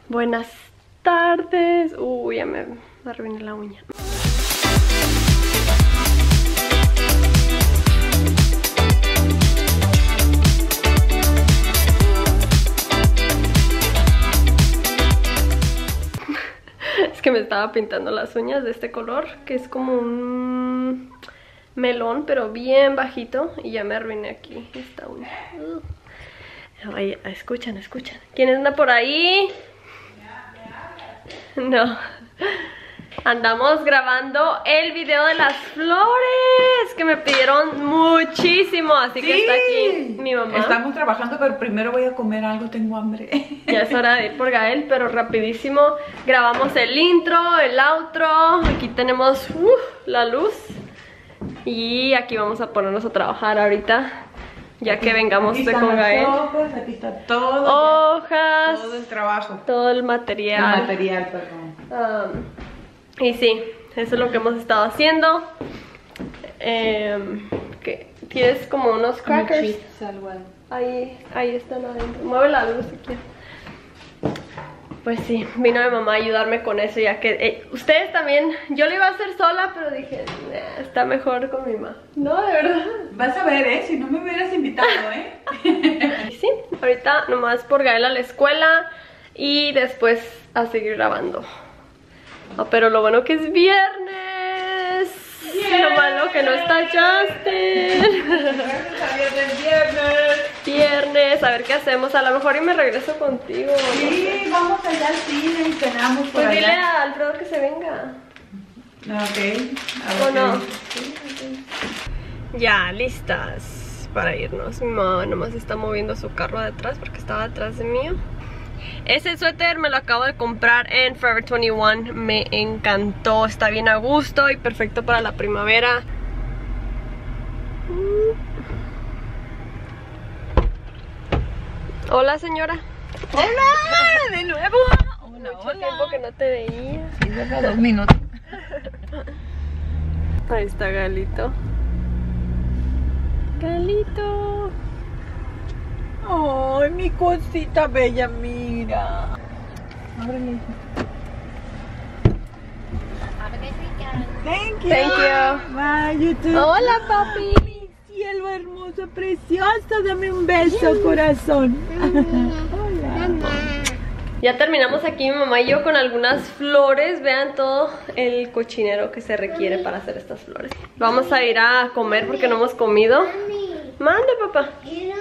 Buenas tardes. Uy, ya me arruiné la uña. Es que me estaba pintando las uñas de este color, que es como un melón, pero bien bajito. Y ya me arruiné aquí esta uña. Ay, escuchan, escuchan. ¿Quién anda por ahí? No. Andamos grabando el video de las flores, que me pidieron muchísimo. Así que está aquí mi mamá. Estamos trabajando, pero primero voy a comer algo, tengo hambre. Ya es hora de ir por Gael, pero rapidísimo. Grabamos el intro, el outro. Aquí tenemos la luz. Y aquí vamos a ponernos a trabajar ahorita, ya que vengamos con Gael. Hojas, aquí está todo. Hojas. Todo el trabajo. Todo el material. El material, perdón. Y sí, eso es lo que hemos estado haciendo. ¿Quieres como unos crackers? Ahí están adentro. Mueve la luz si quieres. Pues sí, vino mi mamá a ayudarme con eso, ya que ustedes también. Yo lo iba a hacer sola, pero dije, está mejor con mi mamá. No, de verdad. Vas a ver, si no me hubieras invitado, Y sí, ahorita nomás por Gael a la escuela y después a seguir grabando. Pero lo bueno que es viernes. Lo malo que no está Justin. Viernes, a ver qué hacemos. A lo mejor y me regreso contigo. Sí, vamos allá al cine y cenamos por pues allá. Dile a Alfredo que se venga. Ok. ¿O no? Ya, listas para irnos. Mi mamá nomás está moviendo su carro detrás porque estaba detrás de mío. Ese suéter me lo acabo de comprar en Forever 21. Me encantó, está bien a gusto y perfecto para la primavera. Hola, señora. Hola, de nuevo. Mucho tiempo que no te veía. Sí, lleva 2 minutos. Ahí está Galito. Galito. Ay, mi cosita bella, mira. Ábrele. Thank you. Thank you. Bye, you too. Hola, papi. Mi cielo hermoso, precioso. Dame un beso, corazón. Hola. Ya terminamos aquí mi mamá y yo con algunas flores. Vean todo el cochinero que se requiere para hacer estas flores. Vamos a ir a comer porque no hemos comido. Mande, papá.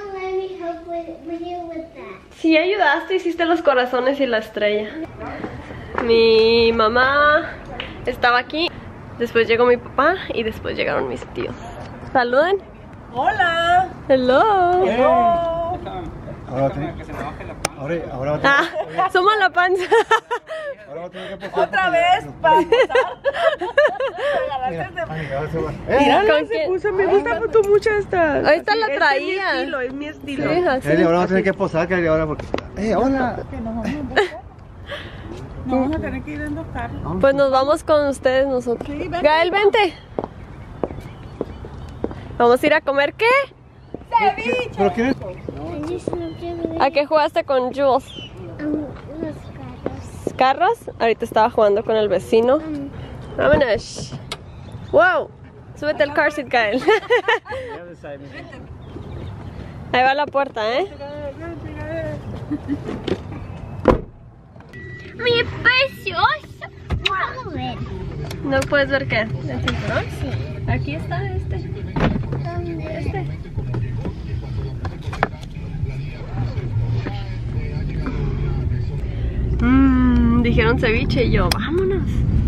Sí, ayudaste, hiciste los corazones y la estrella. Mi mamá estaba aquí, después llegó mi papá y después llegaron mis tíos. Saluden. Hola. Hello. Hello. Ahora va a tener, somos la panza. ahora va a tener que posar. Otra vez para Mira, ¿Con se quién? puso, me gusta tu mucho esta. Ahorita la traía. Es mi estilo. Sí, así. Kelly, ahora va a tener que posar, Kelly, ahora porque... hola. No vamos a tener que ir a endocar. Pues nos vamos con ustedes nosotros. Sí, vente. Gael, vente. Vamos a ir a comer, ¿qué? ¡Ceviche! ¿Pero quién es? ¿A qué jugaste con Jules? ¿Carros? Ahorita estaba jugando con el vecino. Vámonos. Wow. Súbete al car seat, Gael. Ahí va la puerta, ¡Mi precioso! Vamos a ver. ¿No puedes ver qué? ¿El cinturón? Sí. Aquí está este. Dijeron ceviche y yo, vámonos.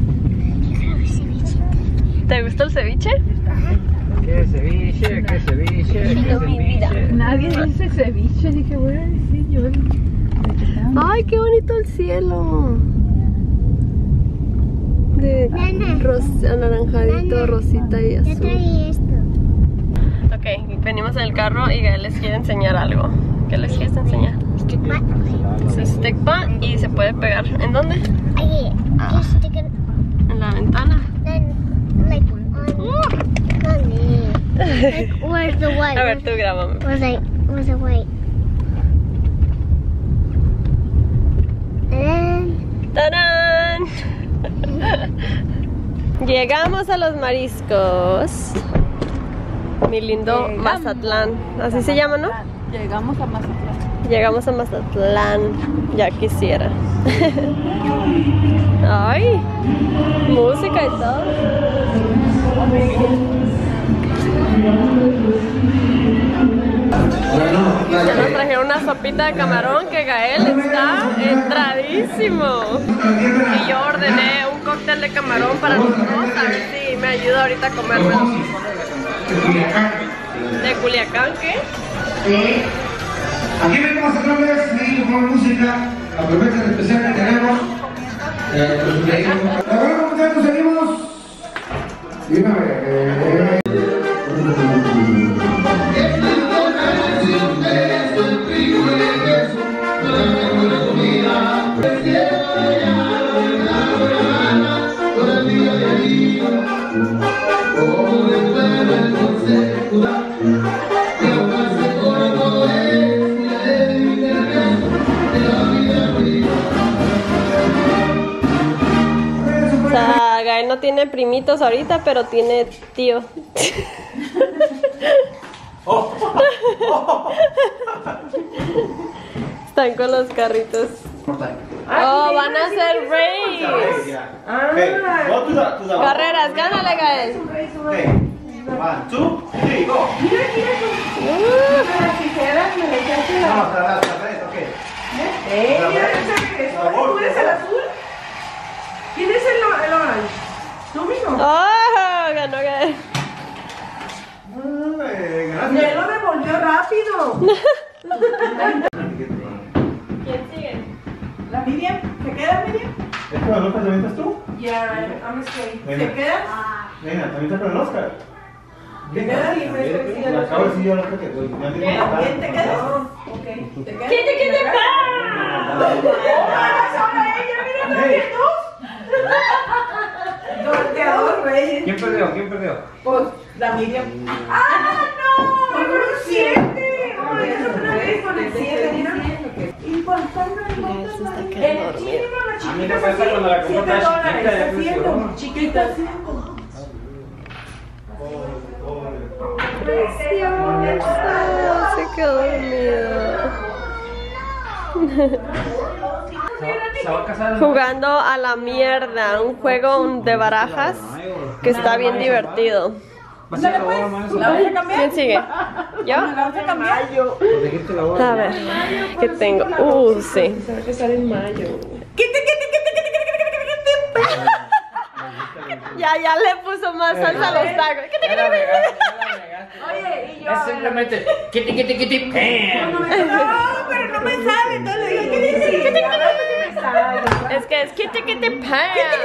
¿Te gustó el ceviche? ¿Qué ceviche? ¿Qué ceviche? ¿Qué ceviche? Nadie dice ceviche, dije, voy a decir yo. Ay, qué bonito el cielo. De anaranjadito, rosita y azul. trae esto. Ok, venimos en el carro y Gael les quiere enseñar algo. ¿Qué les quieres enseñar? Es stick pan y se puede pegar. ¿En dónde? Ahí. You stick it. En la ventana. Then, like, on me. Like, where's the white? A ver, tú grábame. Where's the white? And then Llegamos a los mariscos. Mi lindo Mazatlán. Así se llama, ¿no? Llegamos a Mazatlán. Llegamos a Mazatlán. Ya quisiera. Ay, música y todo. Ya nos trajeron una sopita de camarón que Gael está entradísimo. Y yo ordené un cóctel de camarón para los dos, a ver si me ayuda ahorita a comérmelo. ¿De Culiacán qué? Aquí venimos otra vez, seguimos con música, aprovechen el especial que tenemos. Ahora muchachos, seguimos. O sea, Gael no tiene primitos ahorita, pero tiene tío. Están con los carritos. Oh, van a hacer race. Carreras, gánale, Gael. 1, 2, 3, go. Las tijeras me le echaste la... No, hasta ok. Mira, ¿tú eres el azul? ¿Quién es el orange? ¿Tú mismo? Oh, ganó Gael. Ya lo devolvió rápido. ¿Quién sigue? ¿La Miriam? ¿Se queda, Miriam? ¿Es con el Oscar te avientas tú? Ya, I'm scared. Venga. ¿Se queda? Venga, ¿te avientas con el Oscar? ¿Te queda? Y me estoy Me acabo de decir yo lo que te ¿Quién te queda? Ok. ¿Te queda? ¿Quién te va? Sorteador, Reyes. ¿Quién perdió? ¿Quién perdió? Pues la Miriam. ¡Ah, no! ¡Con un 7! ¡Ay, eso otra vez con el 7! ¿Y cuánto está quedando dormido. A mí me pasa cuando la compra está chiquita. Chiquita. Preciosa, se quedó dormido. Jugando a la mierda, un juego de barajas que está bien divertido. ¿La vamos a cambiar? ¿Quién sigue? ¿Yo? ¿La vamos a cambiar? A ver, ¿qué tengo? Sí. Se va a casar en mayo. Ya le puso más salsa a los tacos. Oye, y yo. Es simplemente kitty. No, pero no me sale, entonces digo, ¿qué dice? Es que es kitty pan.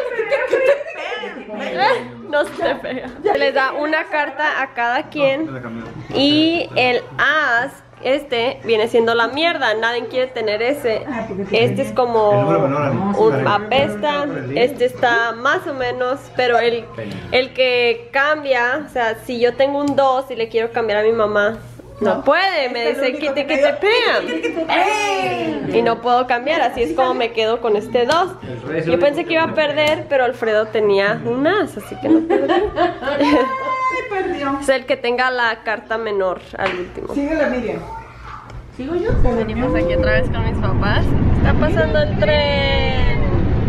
No se te pega. Se les da una carta a cada quien y el as, este viene siendo la mierda. Nadie quiere tener ese. Este es como un apesta. Este está más o menos, pero el que cambia, o sea, si yo tengo un 2 y le quiero cambiar a mi mamá, no puede, me dice que te pegan y no puedo cambiar, así es como me quedo con este 2. Yo pensé que iba a perder, pero Alfredo tenía un as, así que no perdí. Perdió. Es el que tenga la carta menor al último. Sigue la Miriam. ¿Sigo yo? Venimos aquí otra vez con mis papás. Está pasando el tren.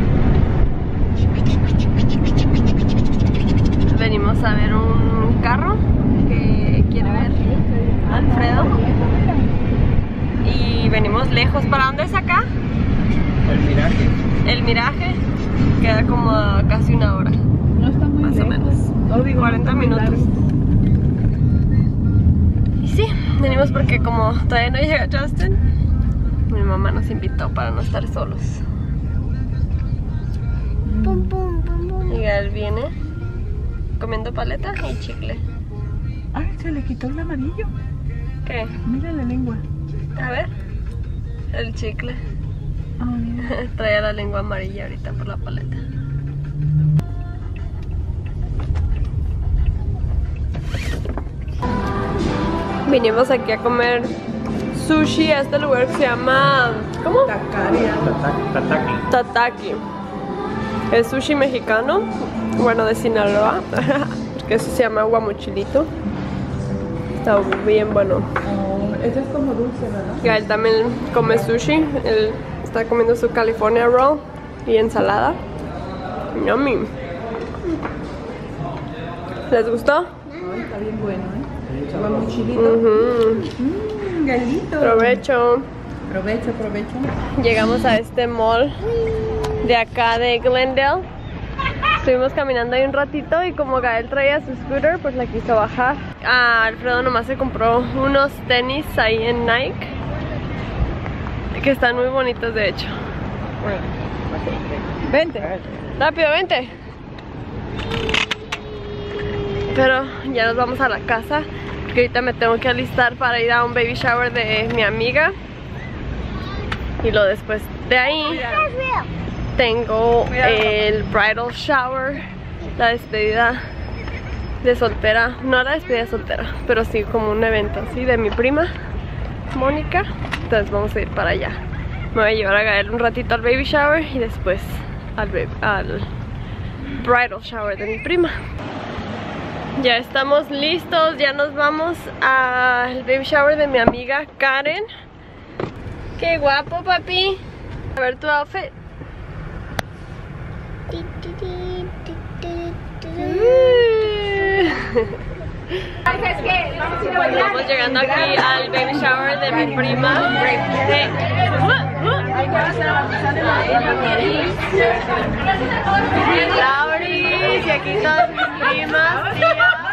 Venimos a ver un carro que quiere ver Alfredo. Y venimos lejos. ¿Para dónde es acá? El miraje. El Miraje. Queda como a casi una hora. No está muy Más o menos. 40 minutos. Y sí, venimos porque como todavía no llega Justin, mi mamá nos invitó para no estar solos. Y él viene comiendo paleta y chicle. Ay, se le quitó el amarillo. ¿Qué? Mira la lengua. A ver. El chicle. Oh, mira. Trae la lengua amarilla ahorita por la paleta. Vinimos aquí a comer sushi a este lugar que se llama... ¿Cómo? Tacaria. Tataki. Tataki. Es sushi mexicano, bueno, de Sinaloa, porque eso se llama guamochilito. Está bien bueno. Eso es como dulce, ¿verdad? Gael también come sushi, él está comiendo su California Roll y ensalada. Yummy. ¿Les gustó? Está bien bueno, ¿eh? Guamochilito. Galito. Provecho. Provecho, provecho. Llegamos a este mall de acá de Glendale. Estuvimos caminando ahí un ratito y como Gael traía su scooter, pues la quiso bajar. Alfredo nomás se compró unos tenis ahí en Nike, que están muy bonitos de hecho. Vente. Rápido, vente. Pero ya nos vamos a la casa, porque ahorita me tengo que alistar para ir a un baby shower de mi amiga. Y luego después de ahí tengo el bridal shower, la despedida de soltera. No la despedida de soltera, pero sí como un evento así de mi prima Mónica. Entonces vamos a ir para allá. Me voy a llevar a Gael un ratito al baby shower y después al bridal shower de mi prima. Ya estamos listos, ya nos vamos al baby shower de mi amiga Karen. ¡Qué guapo, papi! A ver tu outfit. Estamos llegando aquí al baby shower de mi prima. Lauris, y aquí todas mis primas, tías.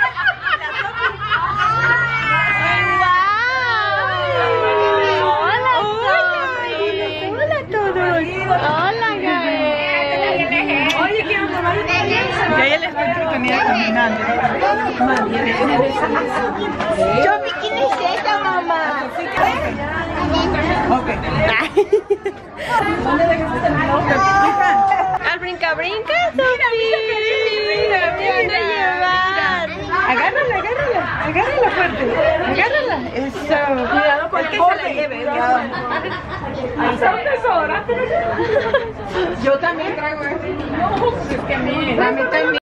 Hola, Gael. Oye, quiero tomar una. Ya ella está entretenida caminando. Yo vi quién es esa, mamá. Ok. ¿Dónde dejaste el blog? Al brinca, Sofía. Mira, me van a llevar. Agárrala, agárrala. Agárrala fuerte. Agárrala. Eso. Cuidado con el borde. Yo también traigo esto. Es que miren, a mí también.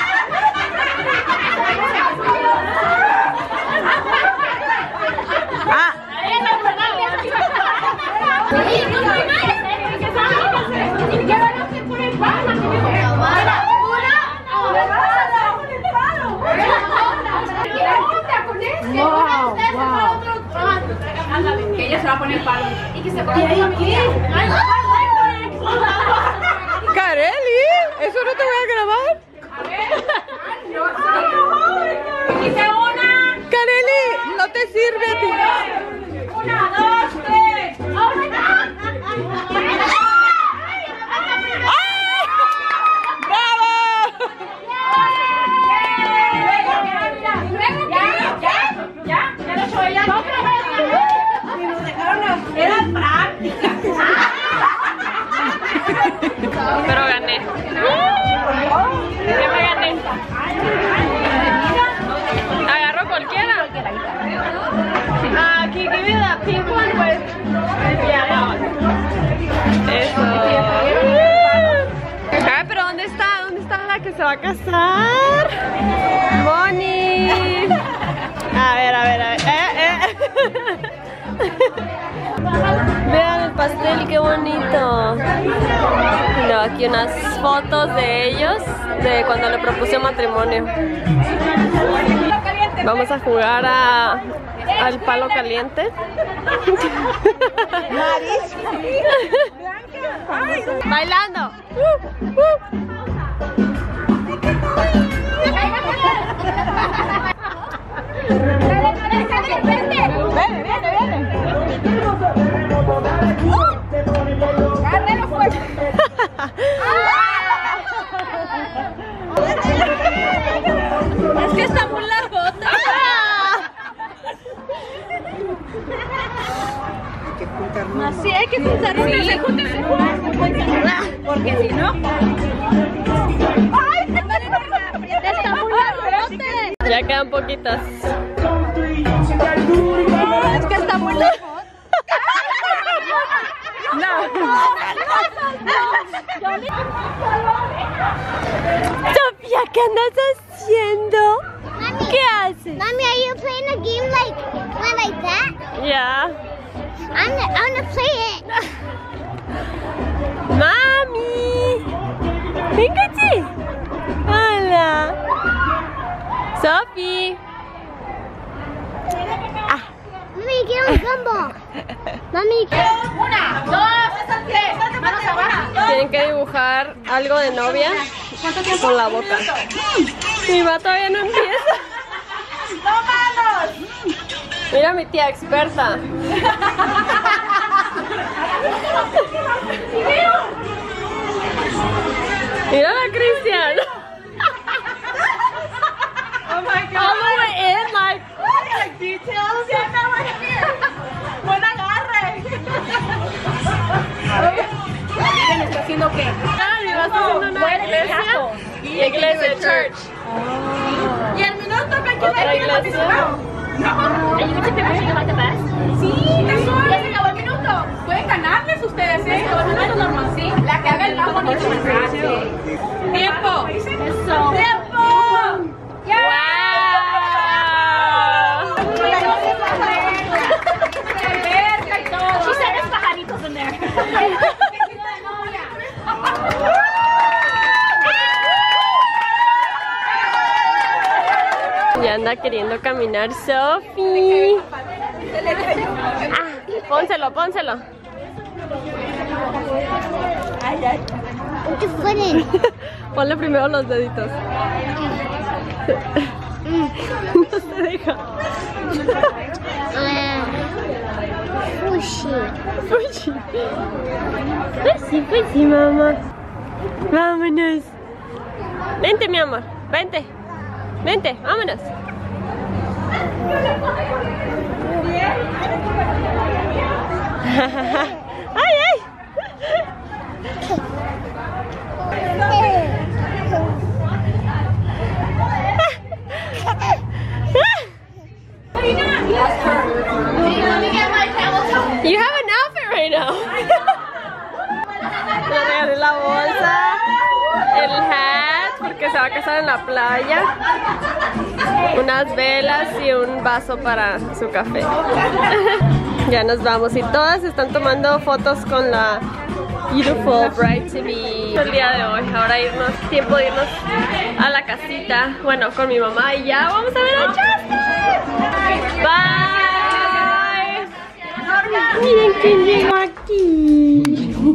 Que ella se va a poner palo y que se ponga ¿qué? Kareli, ¿eso no te voy a grabar? A ver. Dice una. Kareli, no te sirve a ti. 1, 2, 3. Ya lo he hecho ella. Eran prácticas. Pero gané. ¿Qué me gané? Agarro cualquiera. Aquí, give me the pink one, pues. Eso. Ah, pero ¿dónde está? ¿Dónde está la que se va a casar? Moni. A ver. Vean el pastel, qué bonito. Y luego aquí unas fotos de ellos, de cuando le propuse matrimonio. Vamos a jugar al palo caliente. Bailando. Es que está muy largota. Así hay que juntar una. Júntense. Porque si no. ¡Ay! Está muy largote. Ya quedan poquitas. Es que está muy largo. No. Sofía, ¿qué andas haciendo? Mommy, ¿Qué haces? Mommy, are you playing a game like that? Yeah. I'm gonna play it. Mami. Venga, sí. Hola. Sophie. Mommy, get on gumball. Mommy, Una, dos, tres. Manos abajo. Tienen que dibujar algo de novia con la boca. Mi va todavía no empieza. ¡No manos! Mira mi tía experta. Mira la Cristian. Oh my God. All the way in, like. Details. Buen agarre. ¿Está haciendo qué? Ah, mi va haciendo una iglesia. Iglesia church. Y el minuto que Otra iglesia. Sí, eso. Ya se acabó el minuto. Pueden ganarles ustedes, ¿eh? Se acabó el minuto normal, sí. La que haga el más bonito. Tiempo. Eso. Tiempo. ¡Ya! she said there's pajaritos in there. Ya anda queriendo caminar Sophie. Pónselo, pónselo. Put your foot in. Ponle primero los deditos. No se deja. Pushy. Fuchi. Fuchi, fuchi, mamá. Vámonos. Vente, mi amor. Vente. Vente, vámonos. ¡Ay, ay! You have an outfit right now. Le regalé la bolsa, el hat, porque se va a casar en la playa, unas velas y un vaso para su café. Ya nos vamos y todas están tomando fotos con la beautiful bride to be. El día de hoy, ahora tiempo de irnos a la casita, bueno, con mi mamá y ya vamos a ver a Justin. Bye. Miren quién llegó aquí.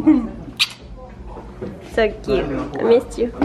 So cute. I missed you.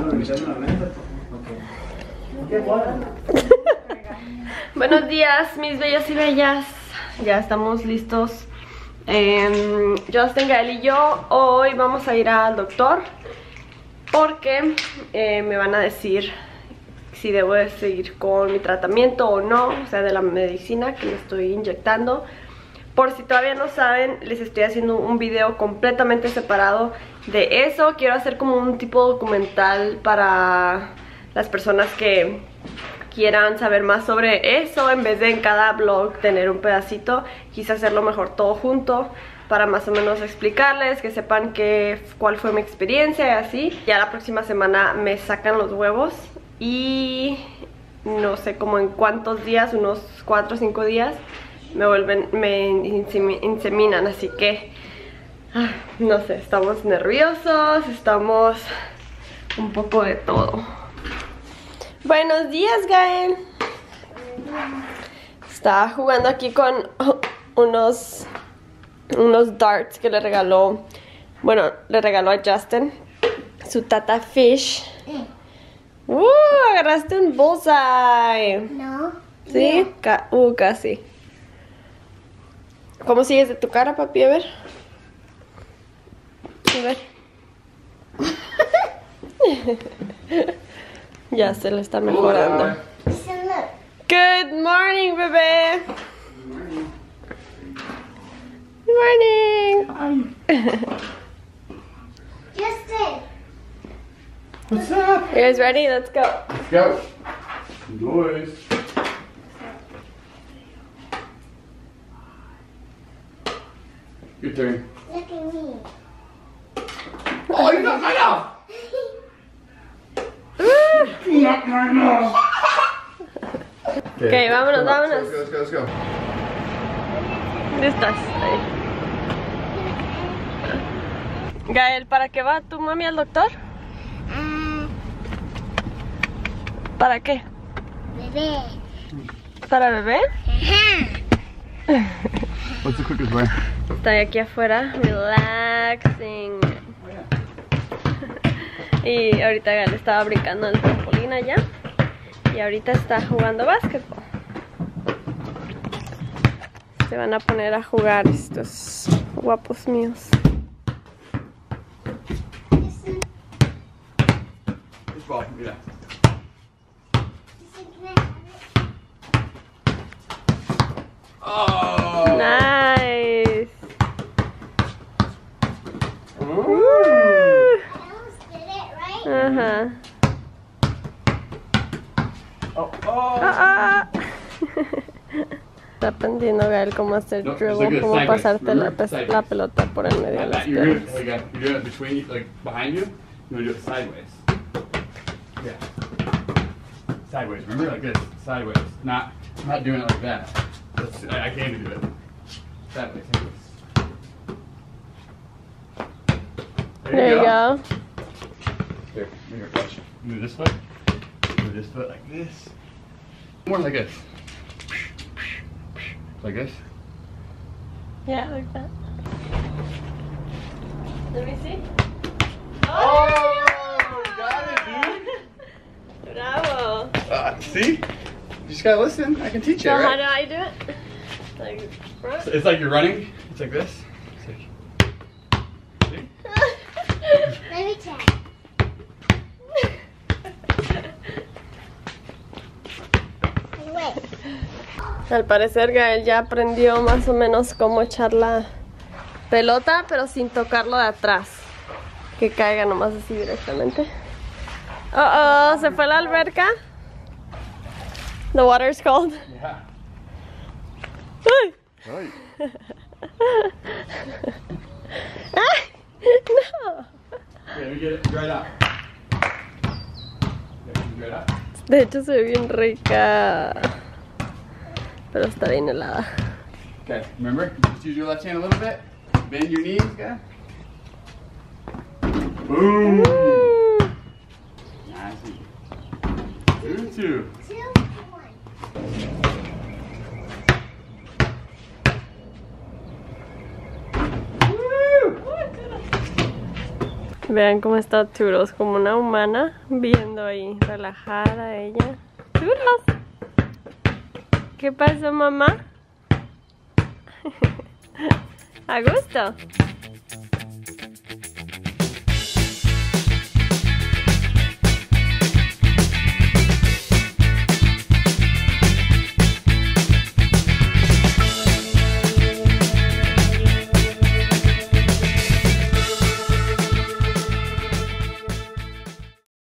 Buenos días, mis bellos y bellas. Ya estamos listos. Justin, Gael y yo hoy vamos a ir al doctor porque me van a decir si debo de seguir con mi tratamiento o no, o sea, de la medicina que me estoy inyectando. Por si todavía no saben, les estoy haciendo un video completamente separado de eso. Quiero hacer como un tipo documental para las personas que quieran saber más sobre eso. En vez de en cada vlog tener un pedacito, quise hacerlo mejor todo junto para más o menos explicarles, que sepan cuál fue mi experiencia y así. Ya la próxima semana me sacan los huevos y no sé como en cuántos días, unos 4 o 5 días me inseminan, así que no sé, estamos nerviosos, estamos un poco de todo. Buenos días, Gael. Estaba jugando aquí con unos darts que le regaló, bueno, le regaló a Justin su tata Fish. Agarraste un bullseye. No. ¿Sí? Casi. ¿Cómo sigues de tu cara, papi? A ver. A ver. Ya se le está mejorando. Good morning, bebé. Good morning. Justin. What's up? You guys ready? Let's go. Let's go. Noise. Your turn. Look at me. Oh, you got right off! Ok, vámonos, vámonos. Let's go. ¿Dónde estás? Ahí. Gael, ¿para qué va tu mami al doctor? ¿Para qué? Bebé. ¿Para bebé? What's the quickest way? Estoy aquí afuera, relaxing. Y ahorita Gael estaba brincando en el trampolín allá. Y ahorita está jugando básquetbol. Se van a poner a jugar estos guapos míos. This ball, mira. Oh! Nice. I almost did it, right? Ajá. Oh! Está aprendiendo Gael cómo hacer No, dribble, it's like cómo sideways. pasarte la, Remember? Sideways. la pelota por el medio de las You're doing piernas. it, you're doing it between, like behind you. You want to do it sideways. Yeah. Sideways. Remember, like this. Sideways. I'm not doing it like that. I can't even do it. Sideways. There you go. Here, watch. Move this foot. Move this foot like this. More like this. Like this. Yeah, like that. Let me see. Oh, you got it, dude. Bravo. See? You just gotta listen. I can teach you, So how right? do I do it? Like front? It's like you're running. It's like this. It's like, see? Let me check. Wait. Al parecer Gael ya aprendió más o menos cómo echar la pelota, pero sin tocarlo de atrás. Que caiga nomás así directamente. Oh, ¿se fue a la alberca? The water's cold. Yeah. Uy. Right. ¡Ay! No. Okay, let me get it dried out. Dried out. De hecho se ve bien rica. Pero está bien helada. Okay, remember? Just use your left hand a little bit. Bend your knees, okay? Boom! Nice. 2-2. 2, 1. Vean cómo está Toodles, como una humana, viendo ahí, relajada ella. ¡Toodles! ¿Qué pasó, mamá? ¿A gusto?